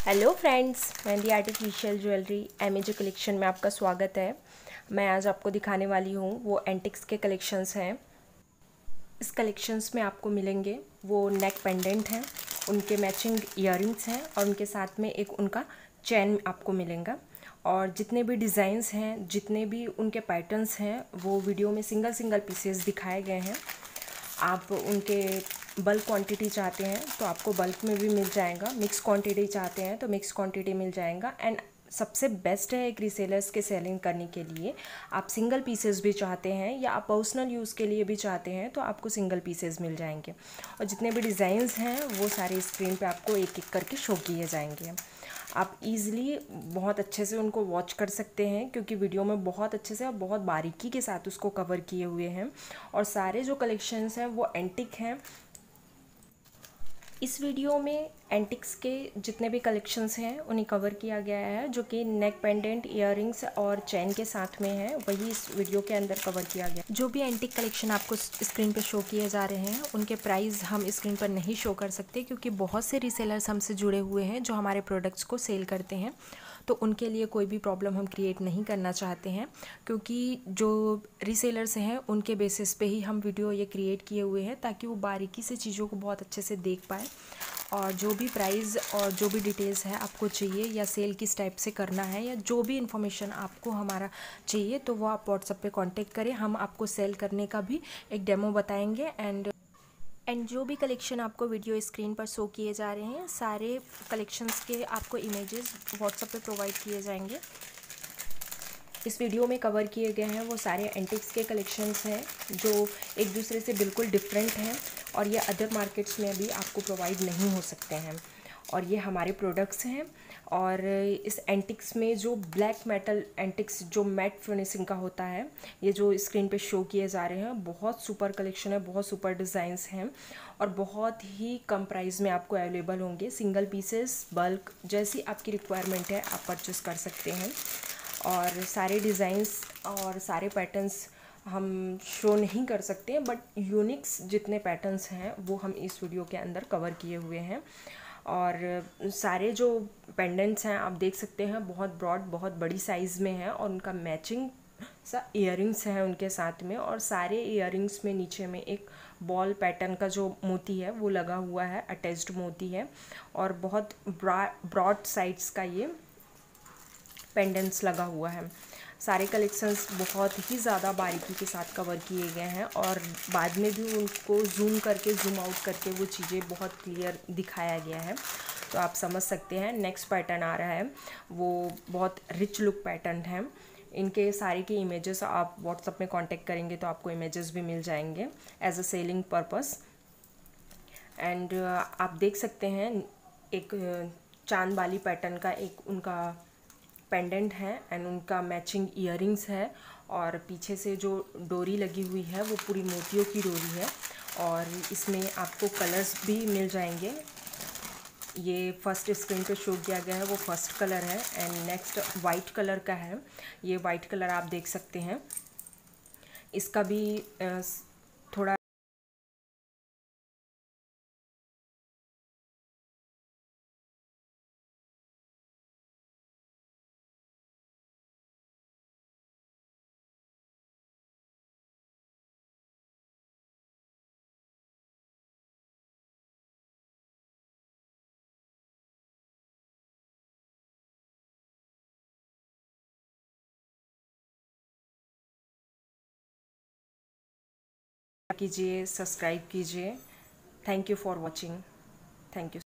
Hello friends, Mehndi artificial jewellery MAJ collection में आपका स्वागत है। मैं आज आपको दिखाने वाली हूँ वो एंटिक्स के कलेक्शंस हैं। इस कलेक्शंस में आपको मिलेंगे वो नेक पेंडेंट हैं, उनके मैचिंग इयररिंग्स हैं और उनके साथ में एक उनका चेन आपको मिलेगा। और जितने भी डिज़ाइंस हैं, जितने भी उनके पैटर्न्स हैं, वो वीडियो में सिंगल सिंगल पीसेस दिखाए गए हैं। आप उनके बल्क क्वांटिटी चाहते हैं तो आपको बल्क में भी मिल जाएगा, मिक्स क्वांटिटी चाहते हैं तो मिक्स क्वांटिटी मिल जाएगा। एंड सबसे बेस्ट है एक रीसेलर्स के सेलिंग करने के लिए। आप सिंगल पीसेस भी चाहते हैं या आप पर्सनल यूज़ के लिए भी चाहते हैं तो आपको सिंगल पीसेस मिल जाएंगे। और जितने भी डिज़ाइंस हैं वो सारे स्क्रीन पे आपको एक एक करके शो किए जाएंगे। आप इजीली बहुत अच्छे से उनको वॉच कर सकते हैं क्योंकि वीडियो में बहुत अच्छे से और बहुत बारीकी के साथ उसको कवर किए हुए हैं। और सारे जो कलेक्शंस हैं वो एंटिक हैं। इस वीडियो में एंटिक्स के जितने भी कलेक्शंस हैं उन्हें कवर किया गया है, जो कि नेक पेंडेंट, इयररिंग्स और चेन के साथ में है, वही इस वीडियो के अंदर कवर किया गया। जो भी एंटिक कलेक्शन आपको स्क्रीन पर शो किए जा रहे हैं उनके प्राइस हम स्क्रीन पर नहीं शो कर सकते क्योंकि बहुत से रीसेलर्स हमसे जुड़े हुए हैं जो हमारे प्रोडक्ट्स को सेल करते हैं, तो उनके लिए कोई भी प्रॉब्लम हम क्रिएट नहीं करना चाहते हैं। क्योंकि जो रीसेलर्स हैं उनके बेसिस पे ही हम वीडियो ये क्रिएट किए हुए हैं ताकि वो बारीकी से चीज़ों को बहुत अच्छे से देख पाए। और जो भी प्राइस और जो भी डिटेल्स है आपको चाहिए या सेल किस टाइप से करना है या जो भी इन्फॉर्मेशन आपको हमारा चाहिए तो वो आप व्हाट्सएप पे कांटेक्ट करें। हम आपको सेल करने का भी एक डेमो बताएंगे। एंड जो भी कलेक्शन आपको वीडियो स्क्रीन पर शो किए जा रहे हैं सारे कलेक्शंस के आपको इमेजेस व्हाट्सएप पे प्रोवाइड किए जाएंगे। इस वीडियो में कवर किए गए हैं वो सारे एंटिक्स के कलेक्शंस हैं जो एक दूसरे से बिल्कुल डिफरेंट हैं और ये अदर मार्केट्स में भी आपको प्रोवाइड नहीं हो सकते हैं। और ये हमारे प्रोडक्ट्स हैं। और इस एंटिक्स में जो ब्लैक मेटल एंटिक्स जो मैट फिनिशिंग का होता है, ये जो स्क्रीन पे शो किए जा रहे हैं बहुत सुपर कलेक्शन है, बहुत सुपर डिज़ाइंस हैं और बहुत ही कम प्राइस में आपको अवेलेबल होंगे। सिंगल पीसेस, बल्क, जैसी आपकी रिक्वायरमेंट है आप परचेस कर सकते हैं। और सारे डिज़ाइंस और सारे पैटर्न्स हम शो नहीं कर सकते हैं, बट यूनिक्स जितने पैटर्न्स हैं वो हम इस वीडियो के अंदर कवर किए हुए हैं। और सारे जो पेंडेंट्स हैं आप देख सकते हैं बहुत ब्रॉड, बहुत बड़ी साइज़ में है और उनका मैचिंग सा इयररिंग्स हैं उनके साथ में। और सारे इयररिंग्स में नीचे में एक बॉल पैटर्न का जो मोती है वो लगा हुआ है, अटैच्ड मोती है। और बहुत ब्रॉड साइड्स का ये पेंडेंट्स लगा हुआ है। सारे कलेक्शंस बहुत ही ज़्यादा बारीकी के साथ कवर किए गए हैं और बाद में भी उनको जूम करके, जूम आउट करके वो चीज़ें बहुत क्लियर दिखाया गया है, तो आप समझ सकते हैं। नेक्स्ट पैटर्न आ रहा है वो बहुत रिच लुक पैटर्न है। इनके सारे के इमेजेस आप व्हाट्सएप में कांटेक्ट करेंगे तो आपको इमेजेस भी मिल जाएंगे as a selling purpose. And आप देख सकते हैं एक चांद वाली पैटर्न का एक उनका पेंडेंट है एंड उनका मैचिंग इयररिंग्स है। और पीछे से जो डोरी लगी हुई है वो पूरी मोतियों की डोरी है। और इसमें आपको कलर्स भी मिल जाएंगे। ये फर्स्ट स्क्रीन पे शो किया गया है वो फर्स्ट कलर है एंड नेक्स्ट वाइट कलर का है। ये वाइट कलर आप देख सकते हैं। इसका भी थोड़ा कीजिए, सब्सक्राइब कीजिए। Thank you for watching. Thank you.